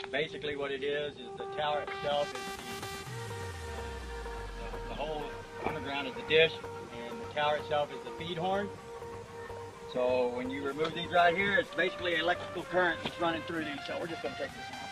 Basically what it is the tower itself is the whole underground is the dish, and the tower itself is the feed horn. So when you remove these right here, it's basically electrical current that's running through these. So we're just going to take this out.